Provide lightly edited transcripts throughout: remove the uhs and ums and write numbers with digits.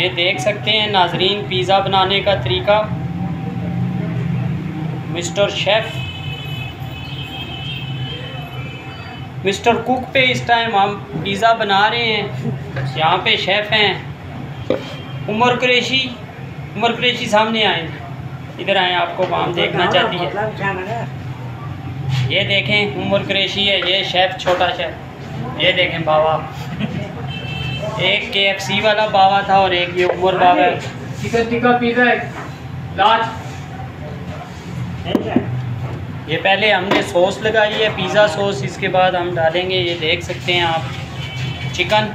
ये देख सकते हैं नाजरीन पिज़्ज़ा बनाने का तरीका। मिस्टर शेफ़, मिस्टर कुक पे इस टाइम हम पिज़्ज़ा बना रहे हैं। यहाँ पे शेफ़ हैं उमर कुरैशी सामने आए, इधर आए, आपको काम देखना चाहती है। ये देखें उमर कुरैशी है, ये शेफ़ छोटा शेफ़। ये देखें बाबा, एक KFC वाला बाबा था और एक ये उमर बाबा है। Chicken tikka pizza large. ये पहले हमने सॉस लगाई है, पिज़्ज़ा सॉस, इसके बाद हम डालेंगे, ये देख सकते हैं आप, चिकन।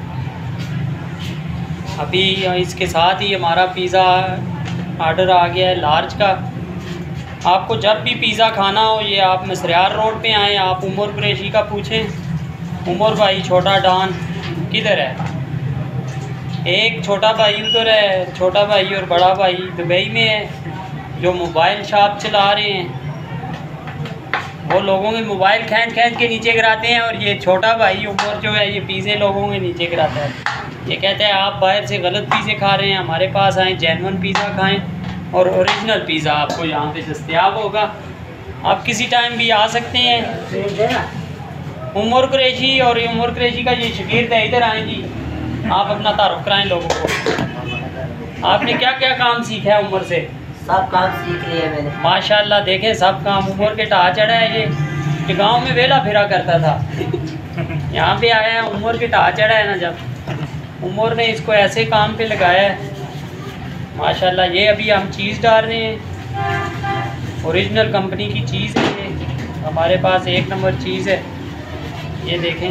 अभी इसके साथ ही हमारा पिज़्ज़ा ऑर्डर आ गया है लार्ज का। आपको जब भी पिज़्ज़ा खाना हो, ये आप मसरियार रोड पे आएँ, आप उमर कुरैशी का पूछें। उमर भाई छोटा डॉन किधर है? एक छोटा भाई उधर है, छोटा भाई और बड़ा भाई दुबई में है, जो मोबाइल शॉप चला रहे हैं। वो लोगों के मोबाइल खींच के नीचे गिराते हैं, और ये छोटा भाई उमर जो है ये पिज़्ज़े लोगों के नीचे गिराता है। ये कहते हैं आप बाहर से गलत पिज़्ज़े खा रहे हैं, हमारे पास आएँ, जेन्युइन पिज़्ज़ा खाएँ और ओरिजिनल पिज़्ज़ा आपको यहाँ पे दस्तयाब होगा। आप किसी टाइम भी आ सकते हैं। उमर कुरैशी, और उमर कुरैशी का ये शागिर्द है, इधर आएँ जी, आप अपना तारुफ कराएं लोगों को। आपने क्या क्या काम सीखा है उमर से? सब काम सीख लिया मैंने माशाल्लाह। देखें सब काम, उमर के टा चढ़ा है ये गांव में वेला फिरा करता था। यहाँ पे आया है, उमर के टा चढ़ा है ना, जब उमर ने इसको ऐसे काम पे लगाया है माशाल्लाह। ये अभी हम चीज़ डाल रहे हैं, ओरिजिनल कंपनी की चीज़ है ये, हमारे पास 1 नंबर चीज़ है। ये देखें,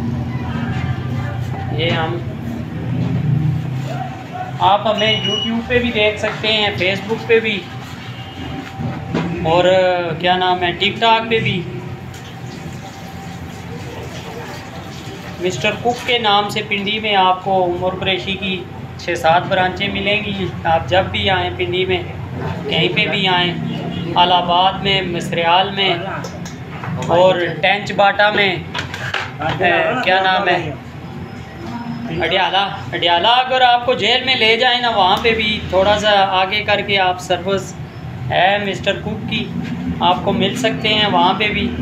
ये हम, आप हमें YouTube पे भी देख सकते हैं, Facebook पे भी, और क्या नाम है, TikTok पे भी। मिस्टर कुक के नाम से पिंडी में आपको उमर कुरैशी की 6-7 ब्रांचें मिलेंगी। आप जब भी आएँ पिंडी में, कहीं पे भी आएँ, अलाहाबाद में, मिसरियाल में और टेंच बाटा में, क्या नाम है, अडियाला अगर आपको जेल में ले जाए ना, वहाँ पे भी थोड़ा सा आगे करके आप सर्विस है मिस्टर कुक की, आपको मिल सकते हैं वहाँ पे भी।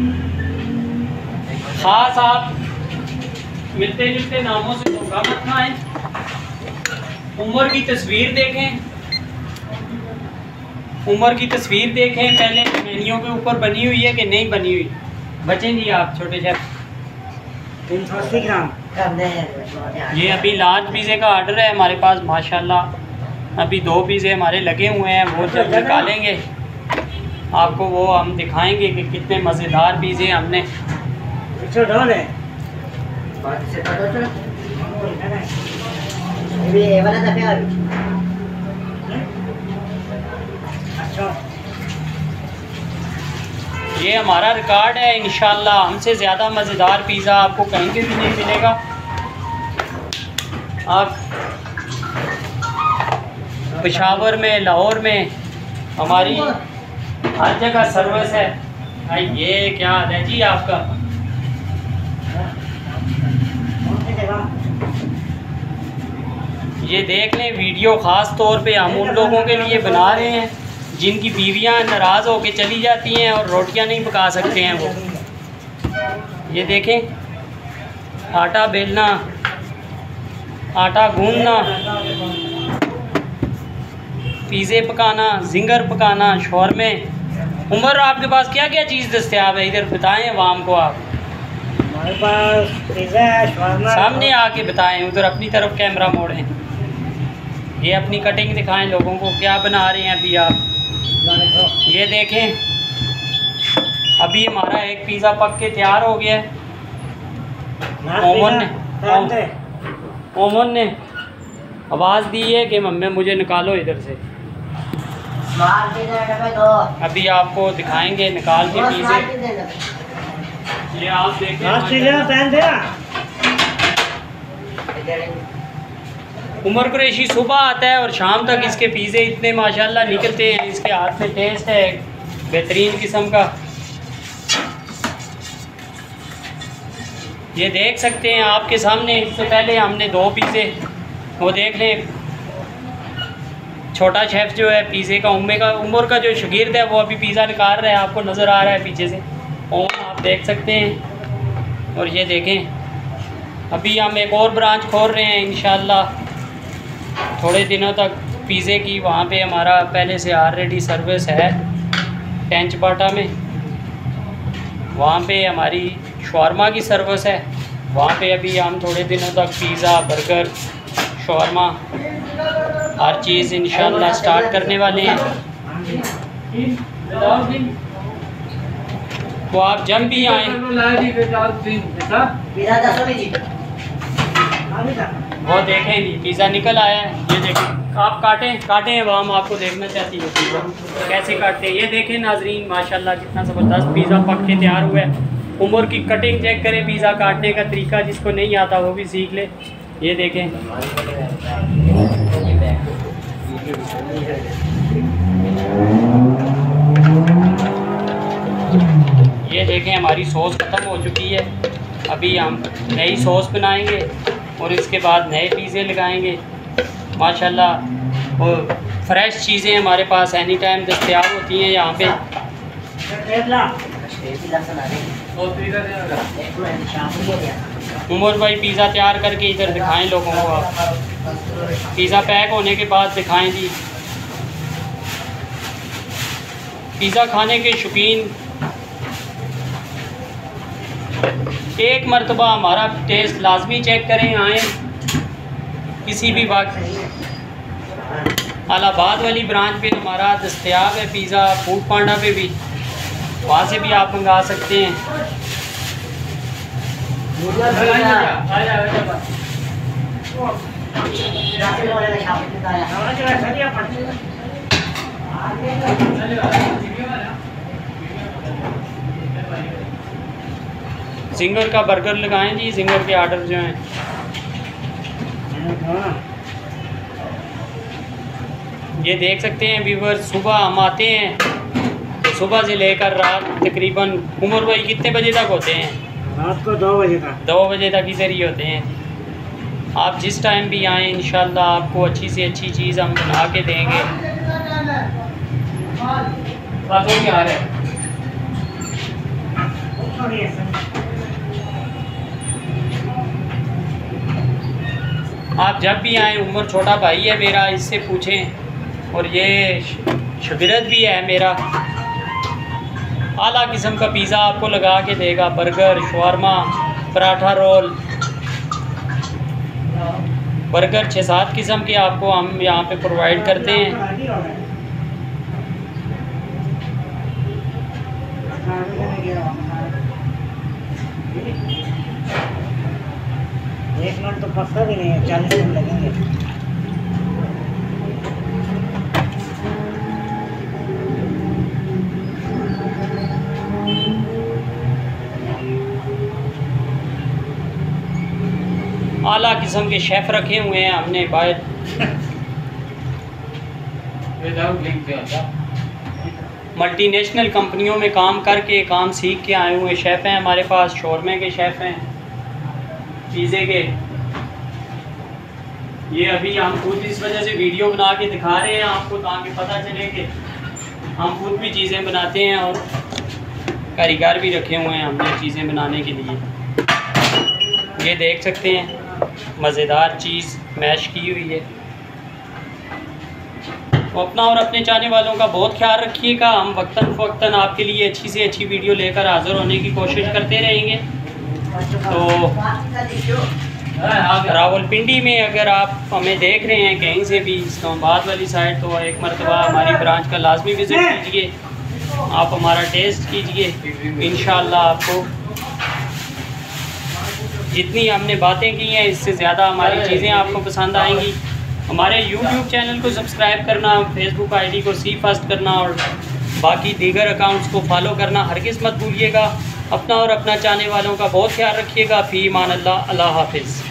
ख़ास आप मिलते जुलते नामों से धोखा मत खाएं। उमर की तस्वीर देखें, उमर की तस्वीर देखें पहले, मेन्यू के ऊपर बनी हुई है कि नहीं बनी हुई। बचें जी आप छोटे शेफ। 380 ग्राम ये अभी लार्ज पिज़्ज़े का ऑर्डर है हमारे पास माशाल्लाह। अभी 2 पिज़्ज़े हमारे लगे हुए हैं, वो जब निकालेंगे आपको वो हम दिखाएंगे कि कितने मज़ेदार पिज़्ज़े हमने। ये हमारा रिकॉर्ड है, इंशाल्लाह हमसे ज़्यादा मज़ेदार पिज़्ज़ा आपको कहीं पे भी नहीं मिलेगा। आप पेशावर में, लाहौर में हमारी हर जगह सर्विस है। भाई ये क्या हाल है जी आपका? ये देख लें वीडियो, ख़ास तौर पे हम उन लोगों के लिए बना रहे हैं जिनकी बीवियां नाराज़ होकर चली जाती हैं और रोटियां नहीं पका सकते हैं वो। ये देखें, आटा बेलना, आटा गूंदना, पिज़्ज़े पकाना, जिंगर पकाना, शौरमे। उमर आपके पास क्या क्या चीज़ दस्तयाब है इधर बताएं आवाम को आप। हमारे पास पिज़्ज़ा है, शौरमा, सामने आके बताएं, उधर अपनी तरफ कैमरा मोड़ें। ये अपनी कटिंग दिखाएं लोगों को, क्या बना रहे हैं अभी आप। ये देखें, अभी हमारा एक पिज़्ज़ा पक के तैयार हो गया है। ओमन ने आवाज़ दी है कि मम्मी मुझे निकालो इधर से। अभी आपको दिखाएंगे निकाल के पिज़्ज़े। ये आप देखें, उमर कुरैशी सुबह आता है और शाम तक इसके पिज़्ज़े इतने माशाल्लाह निकलते हैं। इसके हाथ में टेस्ट है बेहतरीन किस्म का। ये देख सकते हैं आपके सामने। इससे पहले हमने 2 पिज़्ज़े, वो देख लें, छोटा शेफ़ जो है पिज़्ज़े का उमर का जो शागिर्द है वो अभी पिज़्ज़ा निकाल रहा है, आपको नज़र आ रहा है पीछे से ओवन आप देख सकते हैं। और ये देखें अभी हम एक और ब्रांच खोल रहे हैं इंशाल्लाह थोड़े दिनों तक पिज़्ज़े की। वहाँ पे हमारा पहले से ऑलरेडी सर्विस है टेंचपाटा में, वहाँ पे हमारी शवारमा की सर्विस है। वहाँ पे अभी हम थोड़े दिनों तक पिज़्ज़ा, बर्गर, शवारमा हर चीज़ इंशाल्लाह स्टार्ट करने वाले हैं। तो आप जब भी आएँ, वो देखें जी पिज़्ज़ा निकल आया है, ये देखें। आप काटें अब हम आपको देखना चाहती है पिज़्ज़ा कैसे काटते हैं। ये देखें नाजरीन माशाल्लाह कितना ज़बरदस्त पिज़्ज़ा पक के तैयार हुआ है। उमर की कटिंग चेक करें, पिज़्ज़ा काटने का तरीका जिसको नहीं आता वो भी सीख ले। ये देखें ये देखें हमारी सॉस ख़त्म हो चुकी है। अभी हम नई सॉस बनाएंगे और इसके बाद नए पिज़्ज़े लगाएंगे माशाल्लाह। और फ्रेश चीज़ें हमारे पास एनी टाइम दस्तयाब होती हैं यहाँ पे। उमर भाई पिज़्ज़ा तैयार करके इधर दिखाएं लोगों को, आप पिज़्ज़ा पैक होने के बाद दिखाएं जी। पिज़्ज़ा खाने के शौकीन एक मरतबा हमारा टेस्ट लाजमी चेक करें, आएँ किसी भी वक्त। इलाहाबाद वाली ब्रांच पे हमारा दस्तयाब है पिज़्ज़ा, फूड पांडा पे भी, वहाँ से भी आप मंगा सकते हैं। जिंगर का बर्गर लगाएं जी, जिंगर के आर्डर जो हैं। ये देख सकते हैं व्यूअर, सुबह हम आते हैं, सुबह से लेकर रात तकरीबन उमर भाई कितने बजे तक होते हैं? रात को 2 बजे तक। 2 बजे तक इधर ही होते हैं। आप जिस टाइम भी आएँ इंशाल्लाह आपको अच्छी से अच्छी चीज़ हम बना के देंगे। आप जब भी आएँ, उमर छोटा भाई है मेरा, इससे पूछें। और ये शागिर्द भी है मेरा, आला किस्म का पिज़्ज़ा आपको लगा के देगा। Burger, shawarma, paratha roll, burger 6-7 किस्म के आपको हम यहाँ पे प्रोवाइड करते हैं। एक मिनट तो पक्का भी नहीं है, 40 मिनट लगेंगे। आला किस्म के शेफ़ रखे हुए हैं हमने बाहर। मल्टीनेशनल कंपनियों में काम करके काम सीख के आए हुए शेफ़ हैं हमारे पास। शौरमे के शेफ़ हैं, पिज़्ज़े के। ये अभी हम खुद इस वजह से वीडियो बना के दिखा रहे हैं आपको, ताकि पता चले कि हम खुद भी चीज़ें बनाते हैं और कारीगर भी रखे हुए हैं हमने चीज़ें बनाने के लिए। ये देख सकते हैं मज़ेदार चीज़ मैश की हुई है। तो अपना और अपने चाहने वालों का बहुत ख्याल रखिएगा। हम वक्तन फ़वक्तन आपके लिए अच्छी से अच्छी वीडियो लेकर हाज़िर होने की कोशिश करते रहेंगे। तो रावलपिंडी में अगर आप हमें देख रहे हैं कहीं से भी, इस्लामाबाद वाली साइड, तो एक मरतबा हमारी ब्रांच का लाजमी विज़िट कीजिए। आप हमारा टेस्ट कीजिए, इंशाअल्लाह आपको जितनी हमने बातें की हैं इससे ज़्यादा हमारी चीज़ें आपको पसंद आएंगी। हमारे YouTube चैनल को सब्सक्राइब करना, Facebook ID को सी फर्स्ट करना और बाकी दीगर अकाउंट्स को फॉलो करना हरगिज़ मत भूलिएगा। अपना और अपना चाहने वालों का बहुत ख्याल रखिएगा। फ़ी मान अल्लाह, अल्लाह हाफिज़।